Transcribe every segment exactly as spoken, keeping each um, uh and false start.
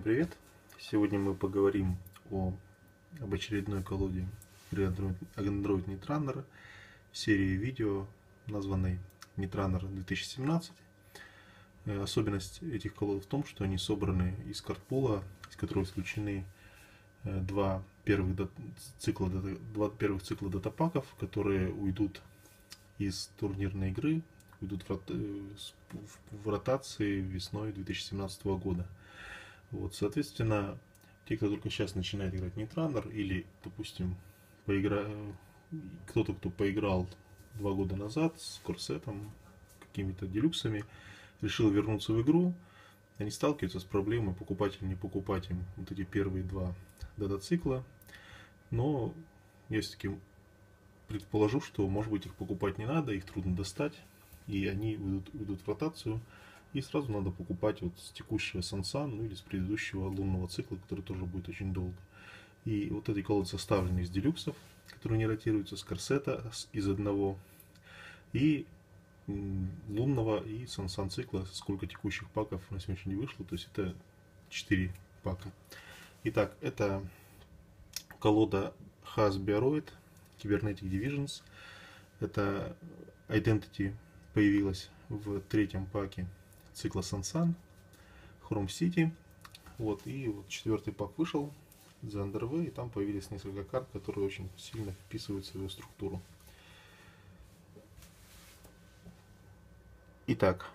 привет! Сегодня мы поговорим о, об очередной колоде игры Android, Android Netrunner в серии видео, названной Netrunner две тысячи семнадцать. Особенность этих колод в том, что они собраны из картпула, из которого исключены два первых цикла, два первых цикла датапаков, которые уйдут из турнирной игры, уйдут в ротации весной две тысячи семнадцатого года. Вот, соответственно, те, кто только сейчас начинает играть в Netrunner, или, допустим, поигра... кто-то, кто поиграл два года назад с корсетом, какими-то делюксами, решил вернуться в игру, они сталкиваются с проблемой покупать или не покупать им вот эти первые два дата-цикла. Но я все-таки предположу, что, может быть, их покупать не надо, их трудно достать, и они уйдут, уйдут в ротацию. И сразу надо покупать вот с текущего Сансан, ну или с предыдущего лунного цикла, который тоже будет очень долго. И вот эти колоды составлены из делюксов, которые не ротируются, с корсета из одного, и лунного, и Сансан цикла, сколько текущих паков на сегодняшний день вышло, то есть это четыре пака. Итак, это колода Hasbiaroid Cybernetic Divisions. Это Identity появилась в третьем паке цикла Сансан, Chrome City. Вот, и вот четвертый пак вышел, The Underway, и там появились несколько карт, которые очень сильно вписываются в ее структуру. Итак,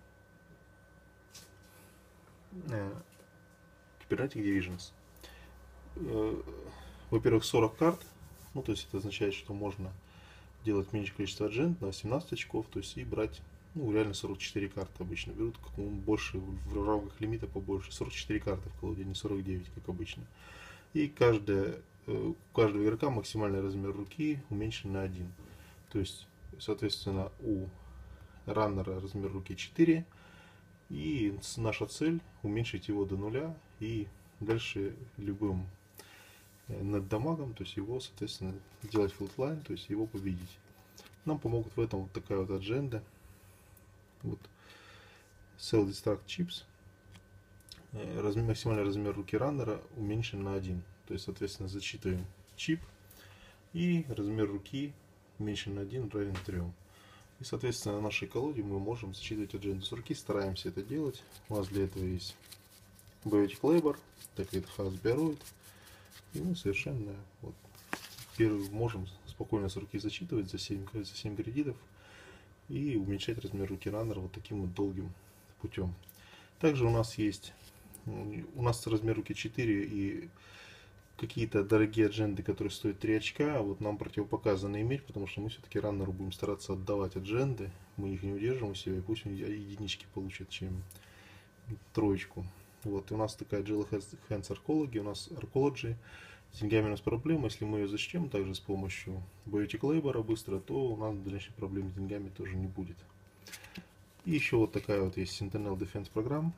Cybernetic Divisions. Во-первых, сорок карт, ну то есть это означает, что можно делать меньшее количество аджент на восемнадцать очков, то есть и брать, ну реально сорок четыре карты обычно берут, как больше в рамках лимита побольше, сорок четыре карты в колоде, не сорок девять, как обычно. И каждая, у каждого игрока максимальный размер руки уменьшен на один. То есть, соответственно, у раннера размер руки четыре, и наша цель уменьшить его до нуля, и дальше любым над дамагом, то есть его, соответственно, делать флотлайн, то есть его победить. Нам помогут в этом вот такая вот адженда. Вот. Sell Destruct Chips. Размер, максимальный размер руки раннера уменьшен на один. То есть, соответственно, зачитываем чип. И размер руки уменьшен на один, равен трем. И, соответственно, на нашей колоде мы можем зачитывать адженду с руки. Стараемся это делать. У нас для этого есть Biotic Labor, так это Hasbiaroid. И мы совершенно вот, первый, можем спокойно с руки зачитывать за семь, за семь кредитов и уменьшать размер руки раннера вот таким вот долгим путем. Также у нас есть, у нас размер руки четыре и какие-то дорогие адженды, которые стоят три очка, вот нам противопоказано иметь, потому что мы все-таки раннеру будем стараться отдавать адженды, мы их не удержим у себя, и пусть он единички получит, чем троечку. Вот, и у нас такая Jelly Hands Arcology, у нас Arcology. С деньгами у нас проблема, если мы ее зачтем также с помощью Biotic Labor быстро, то у нас дальнейших проблем с деньгами тоже не будет. И еще вот такая вот есть Sentinel Defense программа.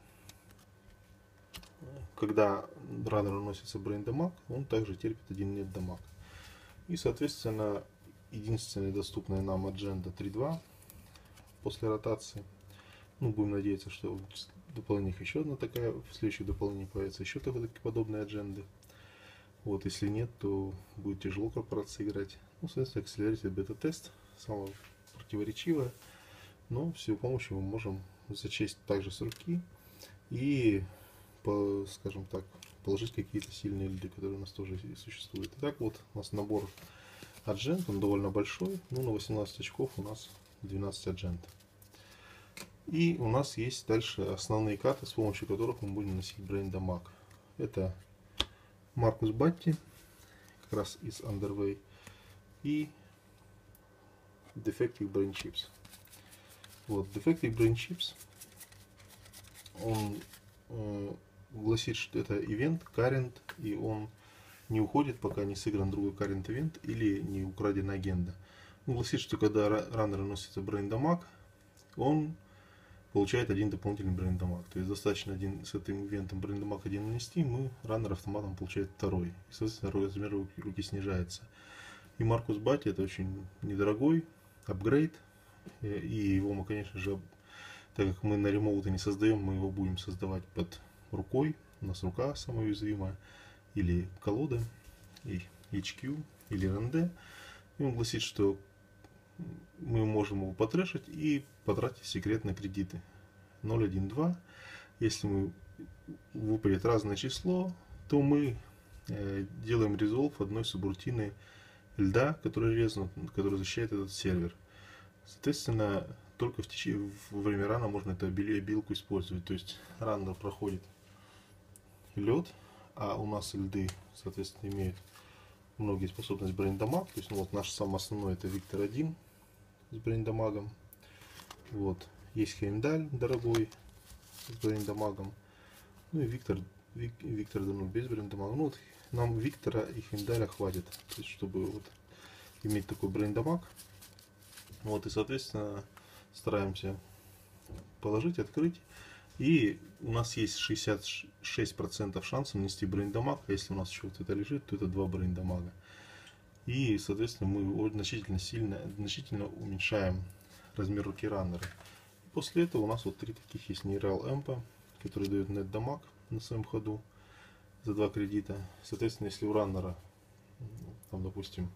Когда раннер уносится Brain Damage, он также терпит один нет дамаг. И, соответственно, единственная доступная нам адженда три два после ротации. Ну, будем надеяться, что в дополнениях еще одна такая, в следующих дополнениях появится еще такие подобные адженды. Вот, если нет, то будет тяжело корпорации играть. Ну, соответственно, Accelerated бета-тест, самое противоречивое, но с его помощью мы можем зачесть также с руки и, по, скажем так, положить какие-то сильные лиды, которые у нас тоже существуют. Итак, вот у нас набор аджент, он довольно большой, ну, на восемнадцать очков у нас двенадцать аджент. И у нас есть дальше основные карты, с помощью которых мы будем наносить Brain Damage. Это Маркус Батти, как раз из Underway, и Defective Brain Chips. Вот, Defective Brain Chips, он э, гласит, что это ивент, current, и он не уходит, пока не сыгран другой current event или не украдена агенда. Он гласит, что когда раннер наносится Brain Damage, он получает один дополнительный Brain Damage. То есть достаточно один, с этим ивентом Brain Damage один нанести, мы раннер автоматом получает второй. И, соответственно, размер руки, руки снижается. И Маркус Батти это очень недорогой апгрейд. И его мы, конечно же, так как мы на ремоуте не создаем, мы его будем создавать под рукой. у нас рука самая уязвимая, или колода, и эйч кью, или эр эн ди. И он гласит, что мы можем его потрешить и потратить секретные кредиты. ноль, один, два. Если мы выпадет разное число, то мы э, делаем резолв одной субрутины льда, который резнут, который защищает этот сервер. Соответственно, только в течение, во время рана можно эту обилку использовать. То есть раннер проходит лед, а у нас льды, соответственно, имеют многие способность брейн-дамаг. То есть, ну, вот наш самый основной это Виктор один с брейн-дамагом. Вот. Есть Хеймдаль дорогой с брейн-дамагом. Ну и Виктор, Вик, Виктор ну, без брейн-дамага. Ну, вот нам Виктора и Хеймдаля хватит, то есть, чтобы вот иметь такой брейн-дамаг. Вот, и, соответственно, стараемся положить, открыть. И у нас есть шестьдесят шесть процентов шансов нанести брейн-дамаг. А если у нас еще вот это лежит, то это два брейн-дамага. И, соответственно, мы значительно сильно, значительно уменьшаем размер руки раннера. После этого у нас вот три таких есть нейрал эмпа, который дает нет дамаг на своем ходу за два кредита. Соответственно, если у раннера, там, допустим,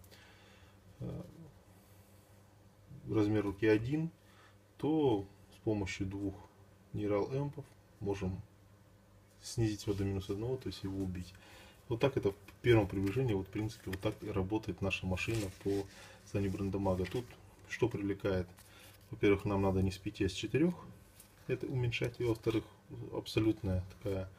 размер руки один, то с помощью двух нейрал эмпов можем снизить его до минус одного, то есть его убить. Вот так это в первом приближении, вот в принципе вот так и работает наша машина по созданию брейн-дамага. Тут что привлекает? Во-первых, нам надо не с пяти, а с четырёх это уменьшать. И во-вторых, абсолютная такая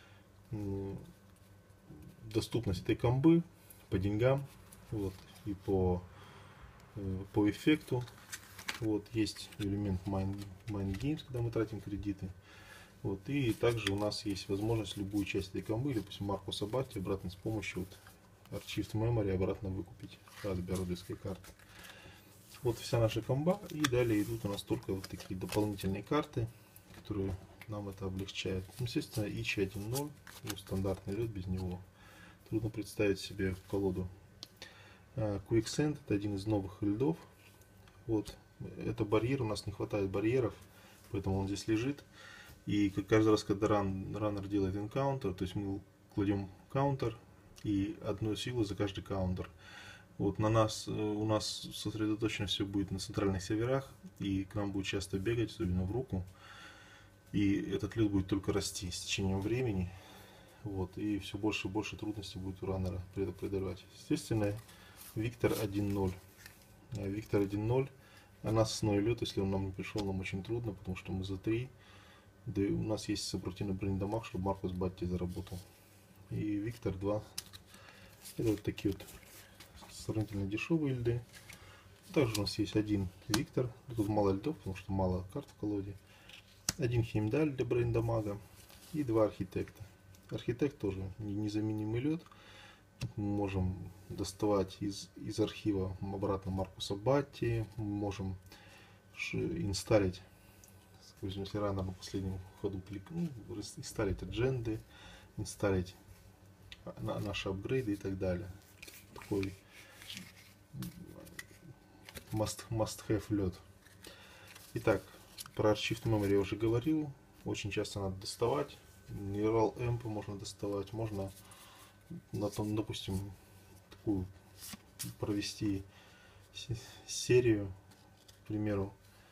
доступность этой комбы по деньгам, вот, и по, по эффекту. Вот, есть элемент Mind, Mind Games, когда мы тратим кредиты. Вот, и также у нас есть возможность любую часть этой комбы, допустим, Маркус Аббати, обратно с помощью вот, Archived Memory обратно выкупить от биородовской карты. Вот вся наша комба, и далее идут у нас только вот такие дополнительные карты, которые нам это облегчает. Естественно, ич один ноль, ну, стандартный лед, без него трудно представить себе колоду. Quicksand — это один из новых льдов. Вот, это барьер, у нас не хватает барьеров, поэтому он здесь лежит. И каждый раз, когда ран, раннер делает энкаунтер, то есть мы кладем каунтер и одну силу за каждый каунтер. Вот на нас, у нас сосредоточено все будет на центральных серверах, и к нам будет часто бегать, особенно в руку. И этот лид будет только расти с течением времени. Вот, и все больше и больше трудностей будет у раннера преодолевать. Естественно, Виктор один ноль. Виктор один ноль. А нас основной лед, если он нам не пришел, нам очень трудно, потому что мы за три. Да и у нас есть сопротивный брейн-дамаг, чтобы Маркус Батти заработал. И Виктор два. Это вот такие вот сравнительно дешевые льды. Также у нас есть один Виктор. Тут мало льдов, потому что мало карт в колоде. Один Хеймдаль для брейн-дамага. И два Архитекта. Архитект тоже незаменимый лед. Мы можем доставать из, из архива обратно Маркуса Батти. Мы можем инсталлить, если рано на последнем ходу кликнул, инсталлить адженды, инсталлить наши апгрейды и так далее. Такой must, must have лед. Итак, про Archived Memory я уже говорил. Очень часто надо доставать. Нейрал эмпы можно доставать. Можно, на том, допустим, такую провести серию. К примеру,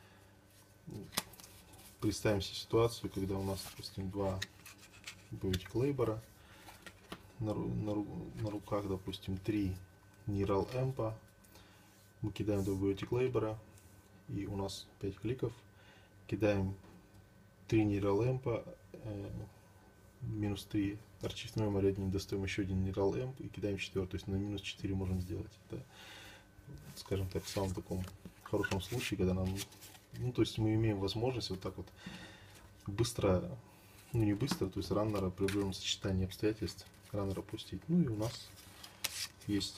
представим себе ситуацию, когда у нас, допустим, два Biotic Labor, на, на, на руках, допустим, три нейрал эмпа. Мы кидаем два Biotic Labor, и у нас пять кликов. Кидаем три нейрал эмпа, э, минус три Archived Memory один, достаем еще один нейрал эмп и кидаем четвертый. То есть на минус четыре можем сделать. Это, скажем так, в самом таком хорошем случае, когда нам, ну, то есть мы имеем возможность вот так вот быстро, ну не быстро, то есть раннера при определенном сочетании обстоятельств раннера пустить. Ну и у нас есть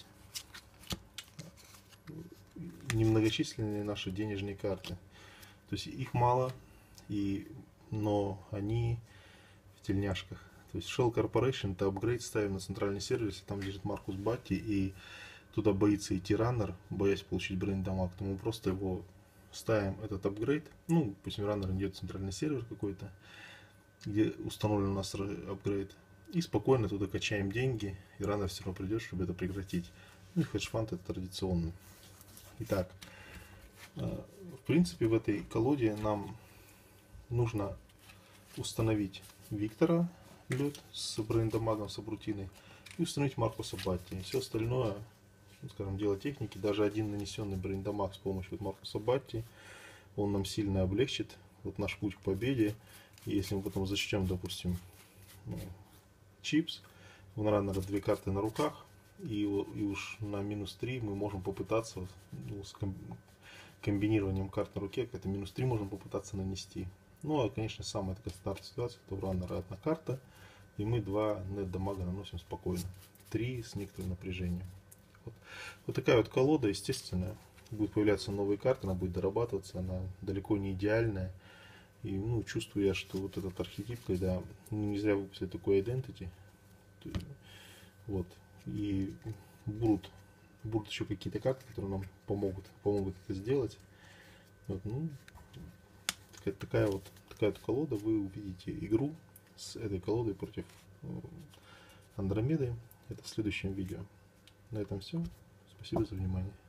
немногочисленные наши денежные карты. То есть их мало, и, но они в тельняшках. То есть Shell Corporation — это апгрейд ставим на центральный сервер, если там лежит Маркус Батти, и туда боится идти раннер, боясь получить брейн-дамаг, то мы просто его ставим, этот апгрейд. Ну, пусть раннер идет в центральный сервер какой-то, где установлен у нас апгрейд. И спокойно туда качаем деньги, и рано все равно придет, чтобы это прекратить. Ну и хедж-фанд это традиционно. Итак, в принципе в этой колоде нам нужно установить Виктора лед с брейндамагом, с абрутиной, и установить Маркуса Батти. Все остальное, ну, скажем, дело техники. Даже один нанесенный брейндамаг с помощью вот Маркуса Батти, он нам сильно облегчит вот наш путь к победе. И если мы потом зачтем, допустим, ну, чипс, у Раннера две карты на руках, и, и уж на минус три мы можем попытаться, ну, с комбинированием карт на руке, это минус три можем попытаться нанести. Ну, а, конечно, самая такая стартовая ситуация, это у Раннера одна карта, и мы два нет дамага наносим спокойно. Три с некоторым напряжением. Вот. Вот такая вот колода, естественно, будут появляться новые карты, она будет дорабатываться, она далеко не идеальная. И, ну, чувствую я, что вот этот архетип, когда, ну, не зря выпустили такой identity, вот, и будут, будут еще какие-то карты, которые нам помогут, помогут это сделать. Вот, ну, такая, такая вот такая вот колода, вы увидите игру с этой колодой против Андромеды. Это в следующем видео. На этом все. Спасибо за внимание.